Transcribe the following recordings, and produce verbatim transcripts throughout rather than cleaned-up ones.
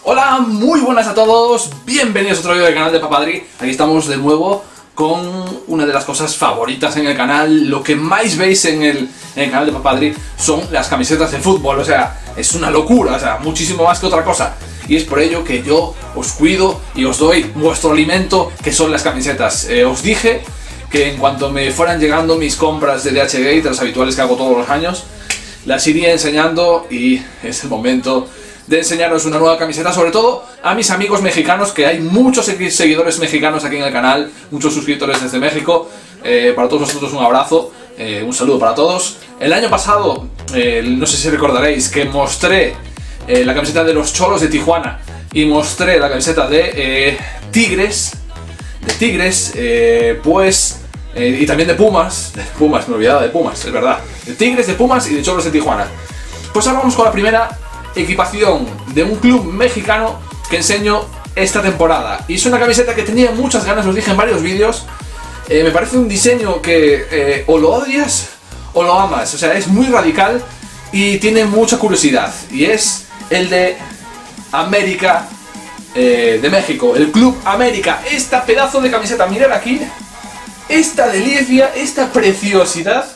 Hola, muy buenas a todos, bienvenidos a otro vídeo del canal de Papadri. Aquí estamos de nuevo con una de las cosas favoritas en el canal. Lo que más veis en el, en el canal de Papadri son las camisetas de fútbol. O sea, es una locura, o sea, muchísimo más que otra cosa. Y es por ello que yo os cuido y os doy vuestro alimento, que son las camisetas. eh, Os dije que en cuanto me fueran llegando mis compras de D H Gate, las habituales que hago todos los años, las iría enseñando, y es el momento de enseñaros una nueva camiseta, sobre todo a mis amigos mexicanos, que hay muchos seguidores mexicanos aquí en el canal, muchos suscriptores desde México. eh, Para todos vosotros un abrazo, eh, un saludo para todos. El año pasado, eh, no sé si recordaréis, que mostré eh, la camiseta de los Cholos de Tijuana y mostré la camiseta de eh, Tigres, de Tigres, eh, pues... Eh, y también de Pumas, de Pumas, me olvidaba de Pumas, es verdad. De Tigres, de Pumas y de Cholos de Tijuana. Pues ahora vamos con la primera equipación de un club mexicano que enseño esta temporada. Y es una camiseta que tenía muchas ganas, os dije en varios vídeos. eh, Me parece un diseño que eh, o lo odias o lo amas. O sea, es muy radical y tiene mucha curiosidad. Y es el de América eh, de México, el Club América. Esta pedazo de camiseta, mirad aquí, esta delicia, esta preciosidad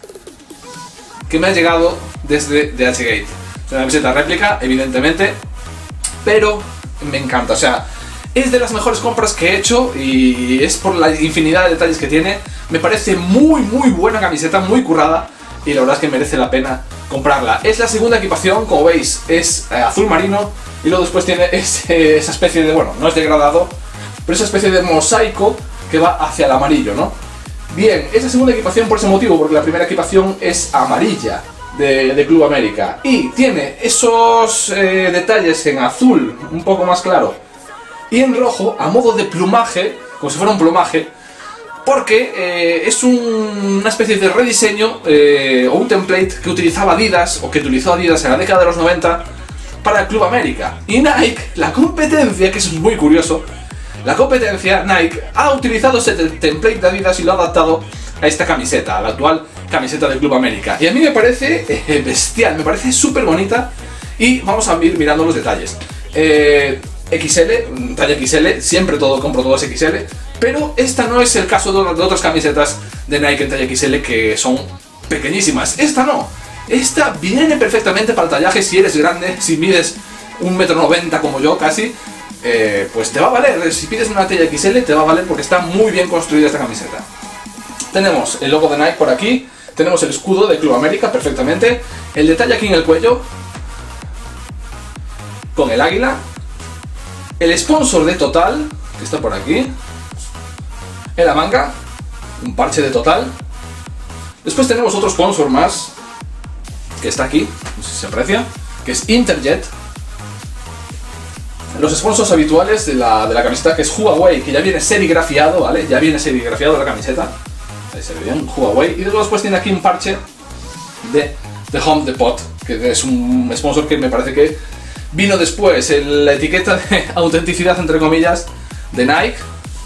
que me ha llegado desde D H Gate. Es una camiseta réplica, evidentemente, pero me encanta. O sea, es de las mejores compras que he hecho y es por la infinidad de detalles que tiene. Me parece muy muy buena camiseta, muy currada, y la verdad es que merece la pena comprarla. Es la segunda equipación, como veis, es eh, azul marino, y luego después tiene ese, esa especie de, bueno, no es degradado, pero esa especie de mosaico que va hacia el amarillo, ¿no? Bien, es la segunda equipación por ese motivo, porque la primera equipación es amarilla, de, de Club América, y tiene esos eh, detalles en azul un poco más claro y en rojo a modo de plumaje, como si fuera un plumaje, porque eh, es un, una especie de rediseño eh, o un template que utilizaba Adidas, o que utilizó Adidas en la década de los noventa para el Club América. Y Nike, la competencia, que eso es muy curioso, la competencia, Nike, ha utilizado ese template de Adidas y lo ha adaptado a esta camiseta, a la actual camiseta del Club América. Y a mí me parece eh, bestial, me parece súper bonita, y vamos a ir mirando los detalles. Eh, X L, talla X L, siempre todo compro todo es X L, pero esta no es el caso de, de otras camisetas de Nike en talla X L que son pequeñísimas. Esta no, esta viene perfectamente para el tallaje. Si eres grande, si mides un metro noventa como yo casi, eh, pues te va a valer. Si pides una talla X L te va a valer, porque está muy bien construida esta camiseta. Tenemos el logo de Nike por aquí, tenemos el escudo de Club América perfectamente, el detalle aquí en el cuello con el águila, el sponsor de Total, que está por aquí, en la manga, un parche de Total. Después tenemos otro sponsor más, que está aquí, no sé si se aprecia, que es Interjet. Los sponsors habituales de la, de la camiseta, que es Huawei, que ya viene serigrafiado, ¿vale? Ya viene serigrafiado la camiseta. Ahí se ve bien, Huawei. Y luego después tiene aquí un parche de The Home Depot, que es un sponsor que me parece que vino después. El, la etiqueta de autenticidad, entre comillas, de Nike.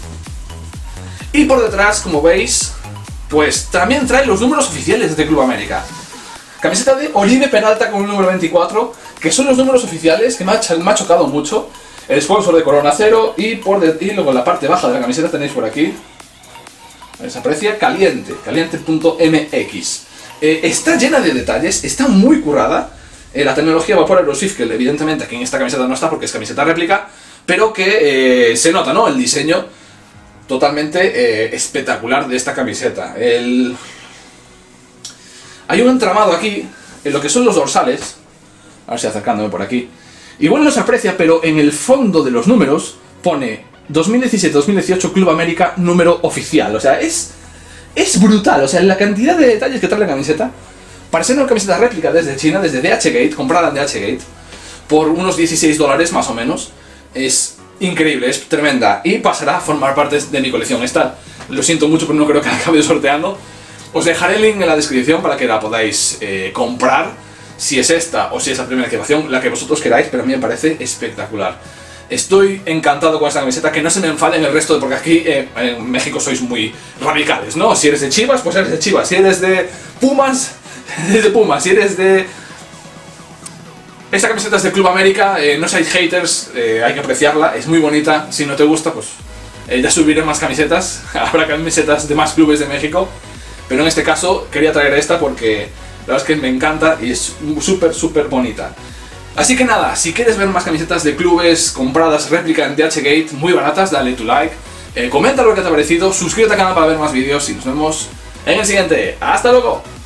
Y por detrás, como veis, pues también trae los números oficiales de Club América. Camiseta de Oribe Peralta con el número veinticuatro, que son los números oficiales, que me ha, me ha chocado mucho. El sponsor de Corona Cero, y, por de, y luego en la parte baja de la camiseta tenéis por aquí, se aprecia, Caliente, caliente punto M X. Eh, está llena de detalles, está muy currada. Eh, la tecnología Vapor Aeroshift, que evidentemente aquí en esta camiseta no está porque es camiseta réplica, pero que eh, se nota, ¿no? El diseño totalmente eh, espectacular de esta camiseta. El... Hay un entramado aquí en lo que son los dorsales. A ver si acercándome por aquí. Igual no se aprecia, pero en el fondo de los números pone dos mil diecisiete dos mil dieciocho Club América número oficial. O sea, es, es brutal. O sea, la cantidad de detalles que trae la camiseta, para ser una camiseta réplica desde China, desde D H Gate, comprada en D H Gate, por unos dieciséis dólares más o menos, es increíble, es tremenda. Y pasará a formar parte de mi colección. Esta, lo siento mucho, pero no creo que la acabe sorteando. Os dejaré el link en la descripción para que la podáis eh, comprar, si es esta o si es la primera equipación, la que vosotros queráis, pero a mí me parece espectacular. Estoy encantado con esta camiseta, que no se me enfaden el resto, de, porque aquí eh, en México sois muy radicales, ¿no? Si eres de Chivas, pues eres de Chivas. Si eres de Pumas, eres de Pumas. Si eres de Esta camiseta es de Club América, eh, no seáis haters, eh, hay que apreciarla, es muy bonita. Si no te gusta, pues eh, ya subiré más camisetas, habrá camisetas de más clubes de México. Pero en este caso quería traer esta porque la verdad es que me encanta y es súper, súper bonita. Así que nada, si quieres ver más camisetas de clubes compradas réplica en DHgate, muy baratas, dale tu like, eh, comenta lo que te ha parecido, suscríbete al canal para ver más vídeos y nos vemos en el siguiente. ¡Hasta luego!